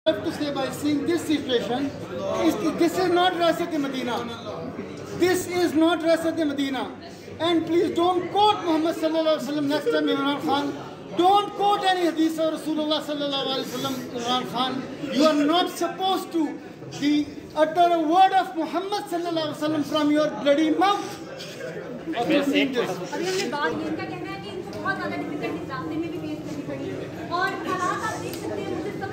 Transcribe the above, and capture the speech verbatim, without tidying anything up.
have to say by seeing this situation is this is not Rasat Medina. This is not Rasat Medina. And please don't quote Muhammad sallallahu alaihi wasallam next time, Imran Khan. Don't quote any hadith of Rasulullah sallallahu alaihi wasallam, Imran Khan. You are not supposed to be utter a word of Muhammad sallallahu alaihi wasallam from your bloody mouth. अभी हमने बात इनका कहना है कि इनको बहुत ज़्यादा डिफिकल्टी रास्ते में भी फेस करनी पड़ी और हालात आप देख सकते हैं। मुझे